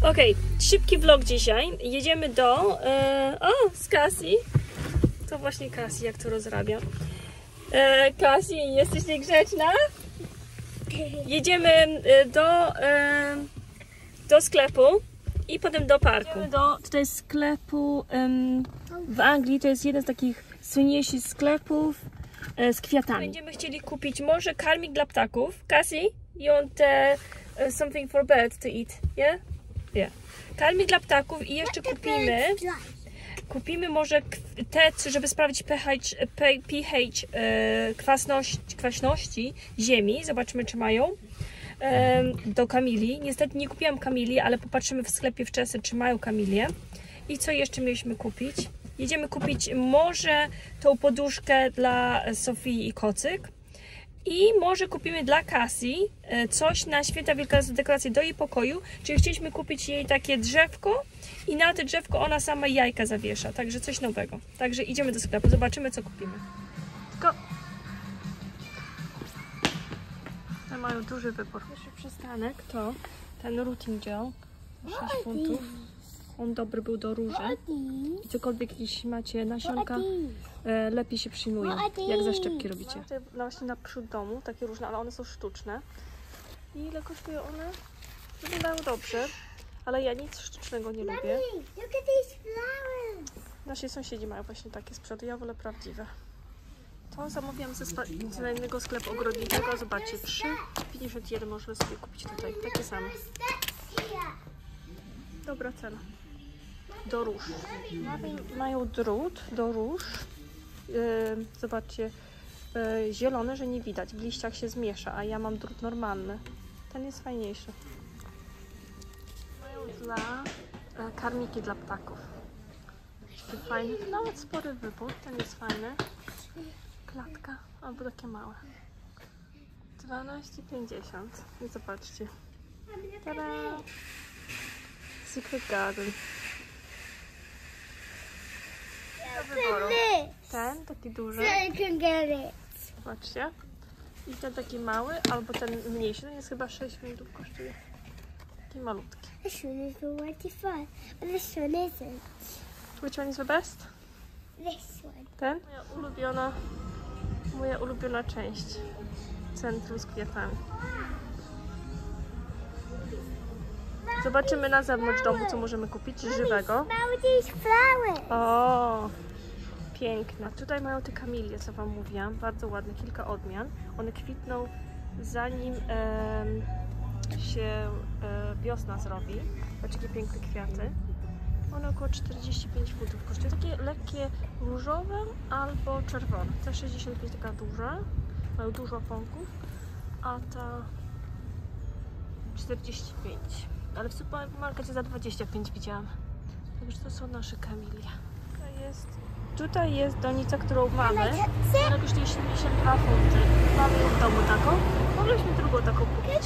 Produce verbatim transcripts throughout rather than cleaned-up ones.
Okej, okay, szybki vlog dzisiaj. Jedziemy do... E, o, z Cassie. To właśnie Cassie, jak to rozrabia. E, Cassie, jesteś niegrzeczna? Jedziemy do, e, do sklepu i potem do parku. Jedziemy do tutaj sklepu um, w Anglii. To jest jeden z takich słynniejszych sklepów e, z kwiatami. Będziemy chcieli kupić może karmik dla ptaków. Cassie, you want uh, something for birds to eat? Yeah? Yeah. Karmik dla ptaków i jeszcze kupimy kupimy może te, żeby sprawdzić pH, pH e, kwasności, kwaśności ziemi. Zobaczymy, czy mają. E, do kamilii. Niestety nie kupiłam kamilii, ale popatrzymy w sklepie wczesny, czy mają kamilię. I co jeszcze mieliśmy kupić? Jedziemy kupić może tą poduszkę dla Sofii i kocyk. I może kupimy dla Cassie coś na święta wielkanocne, dekoracje do jej pokoju. Czyli chcieliśmy kupić jej takie drzewko i na to drzewko ona sama jajka zawiesza. Także coś nowego. Także idziemy do sklepu, zobaczymy, co kupimy. Go! Te mają duży wybór. Pierwszy przystanek to ten Rooting Gel. sześć funtów. On dobry był do róży. I cokolwiek jeśli macie nasionka, e, lepiej się przyjmują, jak zaszczepki robicie. No, właśnie naprzód domu, takie różne, ale one są sztuczne. I ile kosztują one? Wyglądają dobrze, ale ja nic sztucznego nie lubię. Nasi sąsiedzi mają właśnie takie z przodu, ja wolę prawdziwe. To zamówiłam ze innego sklepu ogrodniczego. Zobaczcie, trzy pięćdziesiąt jeden można sobie kupić tutaj, takie same. Dobra cena. Do róż. Mają drut do róż. Yy, zobaczcie, yy, zielony, że nie widać. W liściach się zmiesza, a ja mam drut normalny. Ten jest fajniejszy. Mają dla yy, karmiki dla ptaków. Fajny, nawet spory wybór. Ten jest fajny. Klatka, albo takie małe. dwanaście pięćdziesiąt. I zobaczcie. Tada! Secret Garden. Do wyboru. Ten, taki duży. Zobaczcie. I ten taki mały, albo ten mniejszy. Ten jest chyba sześć funtów kosztuje. Taki malutki. This one is the twenty-five, but this one isn't. Which one is the best? This one. Ten? Moja ulubiona, moja ulubiona część. Centrum z kwiatami. Zobaczymy na zewnątrz domu, co możemy kupić żywego. O, piękne. Tutaj mają te kamilie, co wam mówiłam. Bardzo ładne, kilka odmian. One kwitną zanim e, się e, wiosna zrobi. Patrzcie, jakie piękne kwiaty. One około czterdzieści pięć funtów kosztują. Takie lekkie różowe albo czerwone. Ta sześćdziesiąt pięć taka duża. Mają dużo pąków. A ta czterdzieści pięć. Ale w supermarkecie za dwadzieścia pięć widziałam. Także to są nasze kamilie. Tutaj jest, tutaj jest donica, którą mamy. Ona kosztuje siedemdziesiąt dwa funty. Mamy ją w domu taką. Mogliśmy drugą taką kupić.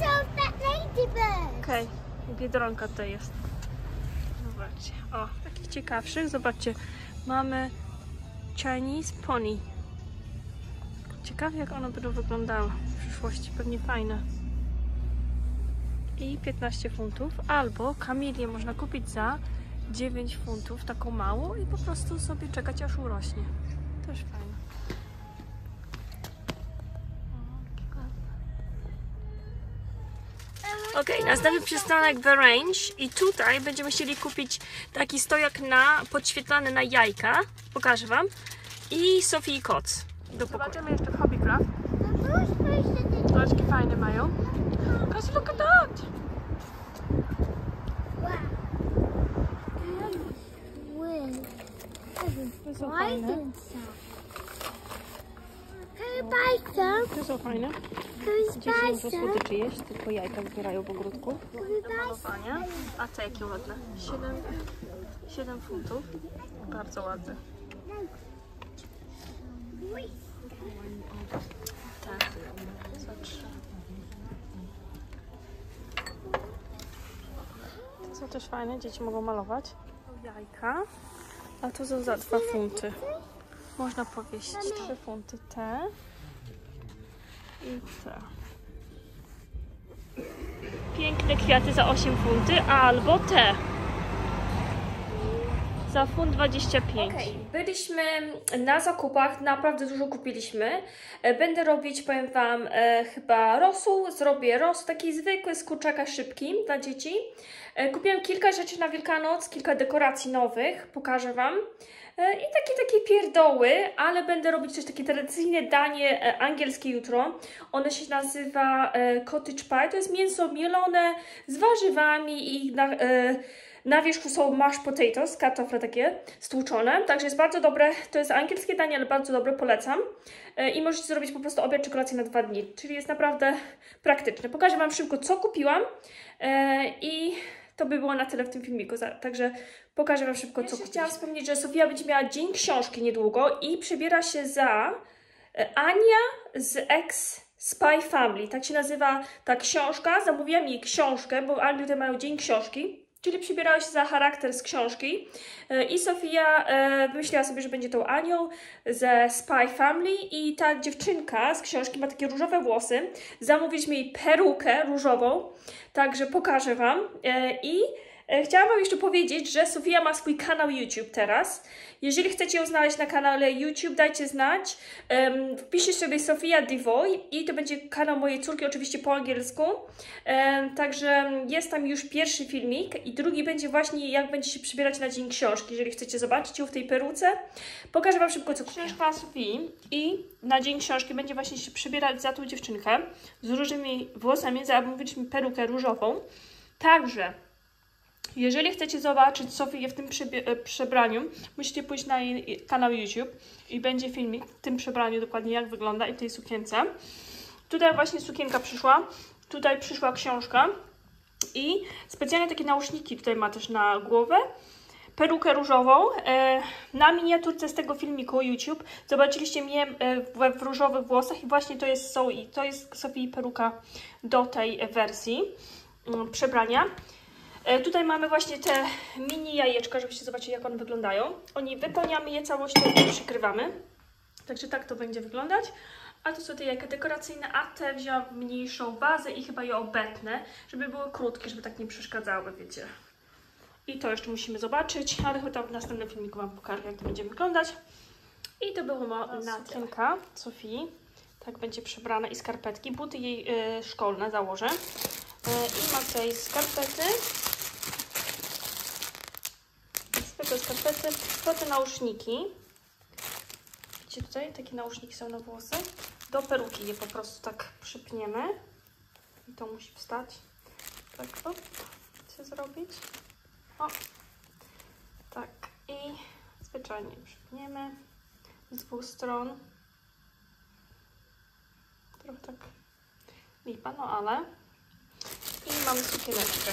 Okej, okay. Biedronka tutaj jest. Zobaczcie. O, takich ciekawszych. Zobaczcie. Mamy Chinese Pony. Ciekawe, jak one będą wyglądały w przyszłości. Pewnie fajne. I piętnaście funtów, albo kamilię można kupić za dziewięć funtów, taką małą i po prostu sobie czekać, aż urośnie. Też fajne. Ok, następny przystanek The Range i tutaj będziemy chcieli kupić taki stojak na, podświetlany na jajka, pokażę wam, i Sofii koc. Zobaczymy jeszcze w Hobbycraft. Troszkę fajne mają. Guys, look at that! Wow. To są fajne. To są fajne. dziesięć słodyczy jeść, tylko jajka zbierają w ogródku. Do malowania. A te jakie ładne. siedem funtów. Bardzo ładne. Tak. Za trzy. To są też fajne, dzieci mogą malować. Jajka. A to są za dwa funty. Można powiesić trzy funty te i te. Piękne kwiaty za osiem funtów, albo te za funt dwadzieścia pięć. Okay. Byliśmy na zakupach, naprawdę dużo kupiliśmy. Będę robić, powiem Wam, e, chyba rosół. Zrobię rosół taki zwykły, z kurczaka szybki dla dzieci. E, kupiłam kilka rzeczy na Wielkanoc, kilka dekoracji nowych, pokażę Wam. E, I takie, takie pierdoły, ale będę robić też takie tradycyjne danie e, angielskie jutro. Ono się nazywa e, cottage pie. To jest mięso mielone z warzywami i na, e, na wierzchu są mashed potatoes, kartofle takie stłuczone, także jest bardzo dobre, to jest angielskie danie, ale bardzo dobre, polecam. I możecie zrobić po prostu obiad czy kolację na dwa dni, czyli jest naprawdę praktyczne. Pokażę Wam szybko, co kupiłam i to by było na tyle w tym filmiku, także pokażę Wam szybko, co kupiłam. Chciałam wspomnieć, że Sofia będzie miała dzień książki niedługo i przebiera się za Ania z Ex Spy Family, tak się nazywa ta książka. Zamówiłam jej książkę, bo Anglii tutaj mają dzień książki. Czyli przybierała się za charakter z książki i Sofia e, wymyśliła sobie, że będzie tą Anią ze Spy Family i ta dziewczynka z książki ma takie różowe włosy. Zamówiliśmy jej perukę różową, także pokażę Wam. E, I e, chciałam Wam jeszcze powiedzieć, że Sofia ma swój kanał YouTube teraz. Jeżeli chcecie ją znaleźć na kanale YouTube, dajcie znać. Um, wpiszcie sobie Sofia Devoy i to będzie kanał mojej córki, oczywiście po angielsku. Um, także jest tam już pierwszy filmik i drugi będzie właśnie, jak będzie się przybierać na dzień książki. Jeżeli chcecie zobaczyć ją w tej peruce, pokażę Wam szybko, co kupiłam. Książka Sofii i na dzień książki będzie właśnie się przybierać za tą dziewczynkę z różnymi włosami. Zamówiliśmy perukę różową. Także jeżeli chcecie zobaczyć Sofię w tym przebraniu, musicie pójść na jej kanał YouTube i będzie filmik w tym przebraniu dokładnie, jak wygląda i w tej sukience. Tutaj właśnie sukienka przyszła, tutaj przyszła książka i specjalnie takie nauszniki tutaj ma też na głowę. Perukę różową. Na miniaturce z tego filmiku YouTube zobaczyliście mnie w, w różowych włosach i właśnie to jest, to jest Sofii peruka do tej wersji przebrania. Tutaj mamy właśnie te mini jajeczka, żebyście zobaczyli, jak one wyglądają. Oni wypełniamy je całościowo i przykrywamy. Także tak to będzie wyglądać. A to są te jajka dekoracyjne, a te wzięłam mniejszą bazę i chyba je obetnę, żeby były krótkie, żeby tak nie przeszkadzały, wiecie. I to jeszcze musimy zobaczyć, ale chyba w następnym filmiku Wam pokażę, jak to będzie wyglądać. I to było na sukienka Sofii. Tak będzie przebrana i skarpetki. Buty jej y, szkolne założę. Y, I ma tutaj skarpety. Zwykłe skarpety. Potem nauszniki. Widzicie tutaj? Takie nauszniki są na włosy. Do peruki je po prostu tak przypniemy. I to musi wstać. Tak, o. Chcę zrobić. O. Tak. I zwyczajnie przypniemy z dwóch stron. Trochę tak lipa, no ale. I mamy sukieneczkę.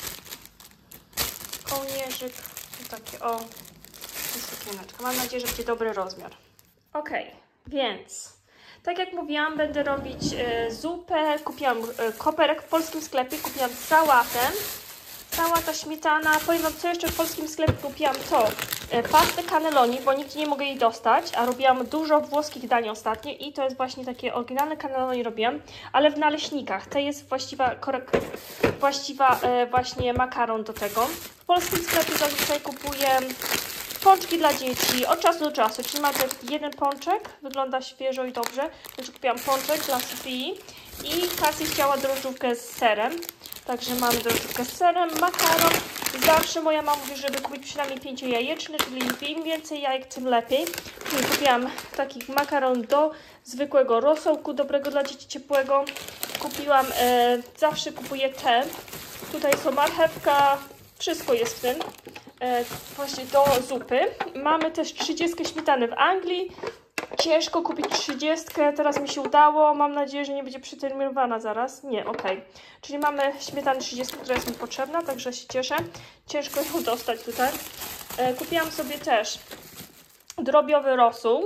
Kołnierzyk. I takie o. I sukieneczka. Mam nadzieję, że będzie dobry rozmiar. Ok, więc tak jak mówiłam, będę robić e, zupę. Kupiłam e, koperek w polskim sklepie. Kupiłam sałatę. Sałata, śmietana. Powiem Wam, co jeszcze w polskim sklepie kupiłam, to e, pastę cannelloni, bo nigdzie nie mogę jej dostać, a robiłam dużo włoskich dań ostatnio i to jest właśnie takie oryginalne cannelloni robiłam, ale w naleśnikach. To jest właściwa, korek, właściwa e, właśnie makaron do tego. W polskim sklepie zazwyczaj kupuję pączki dla dzieci od czasu do czasu, czyli mam jeden pączek, wygląda świeżo i dobrze, także kupiłam pączek dla Sofii i Kasy chciała drożdżówkę z serem. Także mamy drożdżówkę z serem, makaron. Zawsze moja mama mówi, żeby kupić przynajmniej pięciojajeczny, czyli im więcej jajek, tym lepiej. Czyli kupiłam taki makaron do zwykłego rosołku, dobrego dla dzieci, ciepłego. Kupiłam, e, zawsze kupuję te. Tutaj są marchewka, wszystko jest w tym. E, właśnie do zupy. Mamy też trzydziestkę śmietany w Anglii. Ciężko kupić trzydziestkę, teraz mi się udało, mam nadzieję, że nie będzie przeterminowana zaraz. Nie, ok. Czyli mamy śmietanę trzydziestkę, która jest mi potrzebna, także się cieszę. Ciężko ją dostać tutaj. E, kupiłam sobie też drobiowy rosół.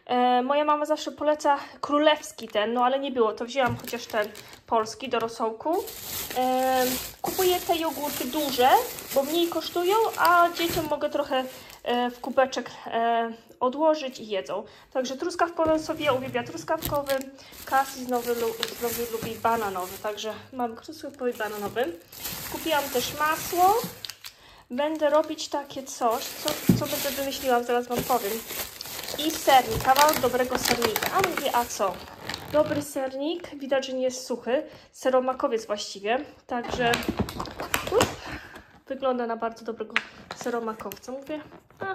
E, moja mama zawsze poleca królewski ten, no ale nie było, to wzięłam chociaż ten polski do rosołku. E, kupuję te jogurty duże, bo mniej kosztują, a dzieciom mogę trochę e, w kubeczek e, odłożyć i jedzą. Także truskawkowy, Sofia uwielbia truskawkowy, Cassie znowu, znowu lubi bananowy, także mam truskawkowy i bananowy. Kupiłam też masło. Będę robić takie coś, co, co będę wymyśliłam, zaraz wam powiem. I sernik, kawałek dobrego sernika. A mówię, a co? Dobry sernik, widać, że nie jest suchy. Seromakowiec właściwie, także up, wygląda na bardzo dobrego seromakowca. Mówię, a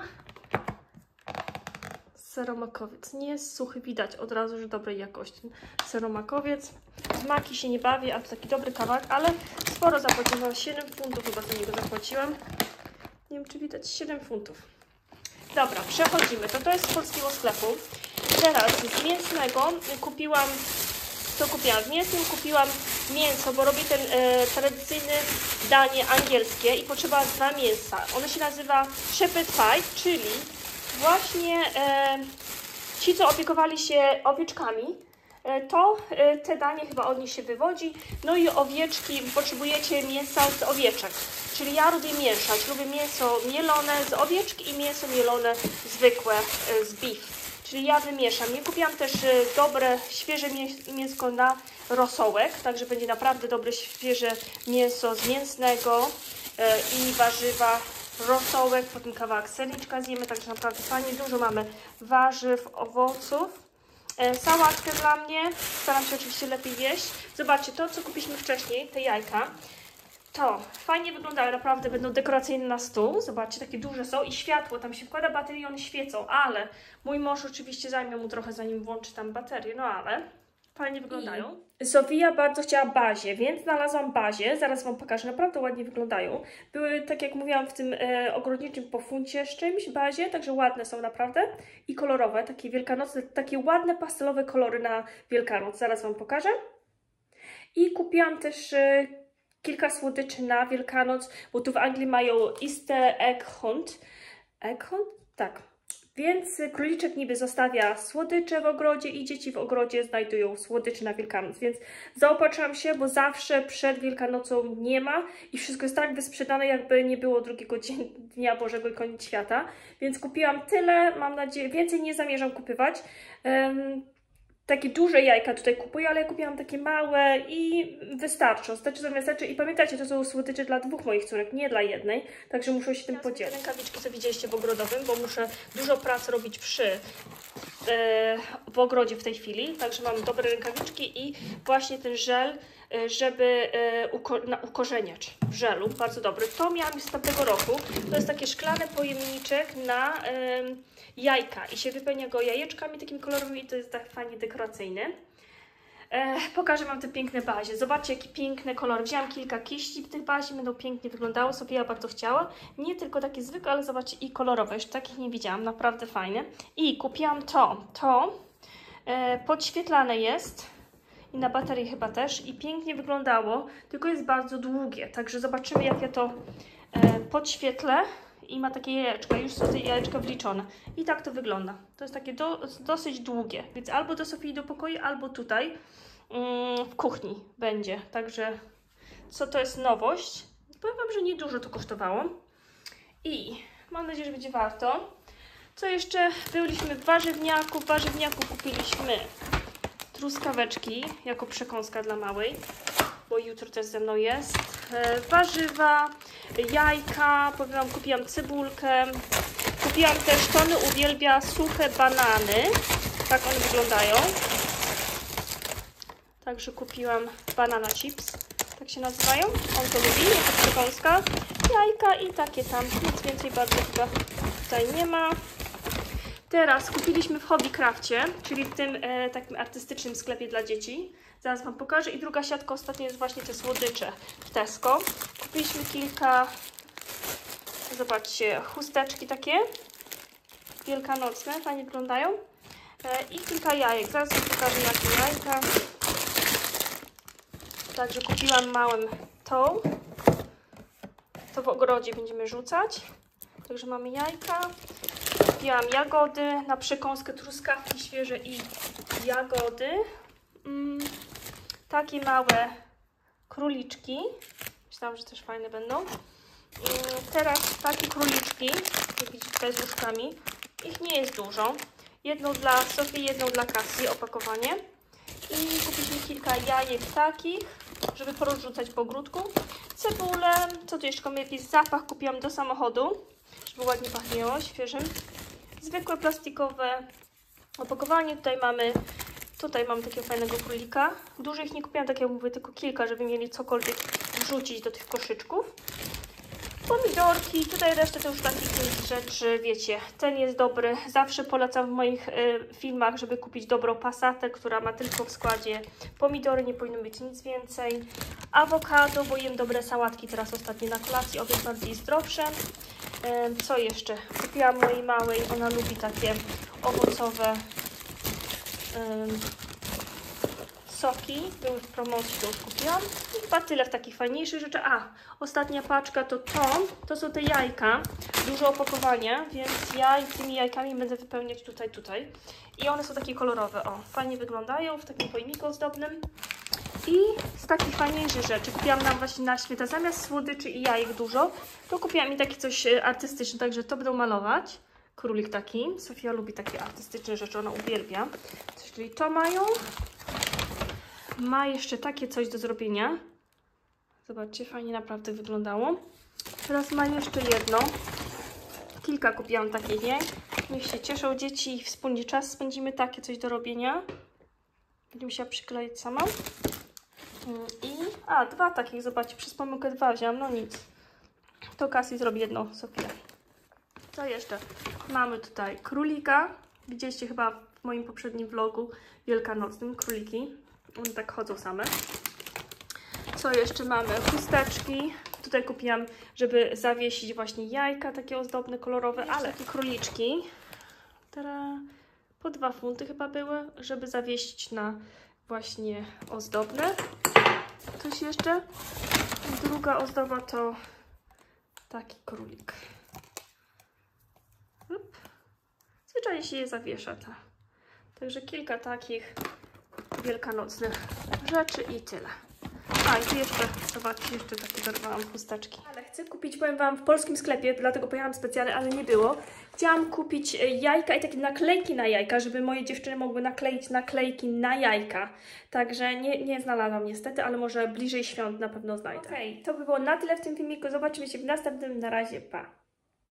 seromakowiec nie jest suchy, widać od razu, że dobrej jakości. Seromakowiec, z maki się nie bawię, a to taki dobry kawałek, ale sporo zapłaciłam, siedem funtów chyba za niego zapłaciłam. Nie wiem, czy widać, siedem funtów. Dobra, przechodzimy. To to jest z polskiego sklepu. Teraz z mięsnego kupiłam, co kupiłam? W mięsnym kupiłam mięso, bo robię ten e, tradycyjne danie angielskie i potrzeba dwa mięsa. Ono się nazywa shepherd pie, czyli właśnie e, ci, co opiekowali się owieczkami, e, to e, te danie chyba od nich się wywodzi. No i owieczki, potrzebujecie mięsa z owieczek. Czyli ja lubię mieszać, lubię mięso mielone z owieczki i mięso mielone zwykłe e, z beef. Czyli ja wymieszam. Nie kupiłam też e, dobre, świeże mięsko na rosołek, także będzie naprawdę dobre, świeże mięso z mięsnego e, i warzywa, rosołek, potem kawałek serniczka zjemy, także naprawdę fajnie. Dużo mamy warzyw, owoców. E, sałatkę dla mnie, staram się oczywiście lepiej jeść. Zobaczcie, to co kupiliśmy wcześniej, te jajka, to fajnie wyglądają, naprawdę będą dekoracyjne na stół. Zobaczcie, takie duże są i światło, tam się wkłada baterię, one świecą, ale mój mąż oczywiście zajmie mu trochę, zanim włączy tam baterię, no ale fajnie wyglądają. I Sofia bardzo chciała bazie, więc znalazłam bazie, zaraz wam pokażę, naprawdę ładnie wyglądają. Były, tak jak mówiłam, w tym e, ogrodniczym po funcie z czymś bazie, także ładne są naprawdę i kolorowe, takie wielkanocne, takie ładne pastelowe kolory na Wielkanoc, zaraz wam pokażę. I kupiłam też e, kilka słodyczy na Wielkanoc, bo tu w Anglii mają Easter Egg Hunt. Egg Hunt? Tak. Więc króliczek niby zostawia słodycze w ogrodzie i dzieci w ogrodzie znajdują słodycze na Wielkanoc. Więc zaopatrzyłam się, bo zawsze przed Wielkanocą nie ma i wszystko jest tak wysprzedane, jakby nie było drugiego dnia Bożego i koniec świata. Więc kupiłam tyle, mam nadzieję, więcej nie zamierzam kupywać. Um, Takie duże jajka tutaj kupuję, ale ja kupiłam takie małe i wystarczą. Znaczy, to wystarczy. I pamiętajcie, to są słodycze dla dwóch moich córek, nie dla jednej. Także muszę się tym podzielić. Rękawiczki, co widzieliście w ogrodowym, bo muszę dużo pracy robić przy e, w ogrodzie w tej chwili. Także mam dobre rękawiczki i właśnie ten żel, e, żeby e, uko na ukorzeniacz w żelu. Bardzo dobry. To miałam już z tamtego roku. To jest takie szklane pojemniczek na e, jajka i się wypełnia go jajeczkami takimi kolorowymi i to jest tak fajnie dekoracyjny. E, pokażę wam te piękne bazie. Zobaczcie, jakie piękne kolory. Wzięłam kilka kiści w tych bazie, będą pięknie wyglądały. Sofia bardzo chciała. Nie tylko takie zwykłe, ale zobaczcie, i kolorowe. Jeszcze takich nie widziałam, naprawdę fajne. I kupiłam to. To e, podświetlane jest i na baterii chyba też i pięknie wyglądało, tylko jest bardzo długie. Także zobaczymy, jak ja to e, podświetlę. I ma takie jajeczka, już są te jajeczka wliczone. I tak to wygląda. To jest takie do, dosyć długie, więc albo do Sofii do pokoju, albo tutaj mm, w kuchni będzie. Także co to jest nowość? Powiem wam, że niedużo to kosztowało. I mam nadzieję, że będzie warto. Co jeszcze? Byliśmy w warzywniaku. W warzywniaku kupiliśmy truskaweczki jako przekąska dla małej, bo jutro też ze mną jest. E, warzywa, jajka, powiem wam, kupiłam cebulkę. Kupiłam też, Tony uwielbia suche banany. Tak one wyglądają. Także kupiłam banana chips, tak się nazywają. On to lubi, jako przekąska. Jajka i takie tam, nic więcej bardzo chyba tutaj nie ma. Teraz kupiliśmy w Hobbycrafcie, czyli w tym e, takim artystycznym sklepie dla dzieci. Zaraz wam pokażę. I druga siatka ostatnio jest właśnie te słodycze w Tesco. Kupiliśmy kilka, zobaczcie, chusteczki takie wielkanocne, fajnie wyglądają. E, I kilka jajek. Zaraz wam pokażę, jakie jajka. Także kupiłam małym tą. To w ogrodzie będziemy rzucać. Także mamy jajka. Kupiłam jagody na przekąskę, truskawki świeże i jagody. Mm, takie małe króliczki. Myślałam, że też fajne będą. I teraz takie króliczki, jak widzicie tutaj z łóżkami. Ich nie jest dużo. Jedną dla Sofii, jedną dla Kasji, opakowanie. I kupiliśmy kilka jajek takich, żeby porozrzucać po ogródku. Cebulę, co tu jeszcze? Jakiś zapach kupiłam do samochodu, żeby ładnie pachniało, świeżym. Zwykłe plastikowe opakowanie. Tutaj mamy, tutaj mamy takiego fajnego królika. Dużo ich nie kupiłam, tak jak mówię, tylko kilka, żeby mieli cokolwiek wrzucić do tych koszyczków. Pomidorki, tutaj resztę to już takich rzeczy, wiecie, ten jest dobry. Zawsze polecam w moich y, filmach, żeby kupić dobrą pasatę, która ma tylko w składzie pomidory, nie powinno być nic więcej. Awokado, bo jem dobre sałatki teraz ostatnio na kolacji, obie bardziej zdrowsze. Y, co jeszcze? Kupiłam mojej małej, ona lubi takie owocowe y, soki, były w promocji, to już kupiłam. I chyba tyle w takich fajniejszych rzeczach. A, ostatnia paczka to to, to są te jajka, dużo opakowania, więc ja i tymi jajkami będę wypełniać tutaj, tutaj. I one są takie kolorowe, o, fajnie wyglądają w takim pojemniku ozdobnym. I z takich fajniejszych rzeczy kupiłam nam właśnie na święta, zamiast słodyczy i jajek dużo, to kupiłam mi takie coś artystyczne, także to będą malować. Królik taki, Sofia lubi takie artystyczne rzeczy, ona uwielbia. Czyli to mają. Ma jeszcze takie coś do zrobienia. Zobaczcie, fajnie naprawdę wyglądało. Teraz ma jeszcze jedno. Kilka kupiłam takich, nie? Niech się cieszą dzieci i wspólnie czas spędzimy. Takie coś do robienia. Będę musiała przykleić sama. I... A, dwa takich, zobaczcie, przez pomyłkę dwa wziąłam, no nic. To Kasji zrobi jedno, Sofia. Co jeszcze? Mamy tutaj królika. Widzieliście chyba w moim poprzednim vlogu wielkanocnym króliki. One tak chodzą same. Co jeszcze mamy? Chusteczki. Tutaj kupiłam, żeby zawiesić właśnie jajka takie ozdobne, kolorowe, ale takie króliczki. Teraz po dwa funty chyba były, żeby zawiesić na właśnie ozdobne. Coś jeszcze? Druga ozdoba to taki królik. Up. Zwyczajnie się je zawiesza. Ta. Także kilka takich wielkanocnych rzeczy i tyle. A i tu jeszcze, zobaczcie, jeszcze takie dorwałam chusteczki. Ale chcę kupić, powiem Wam, w polskim sklepie, dlatego pojechałam specjalnie, ale nie było. Chciałam kupić jajka i takie naklejki na jajka, żeby moje dziewczyny mogły nakleić naklejki na jajka. Także nie, nie znalazłam niestety, ale może bliżej świąt na pewno znajdę. Okej, okay, to by było na tyle w tym filmiku. Zobaczymy się w następnym. Na razie, pa!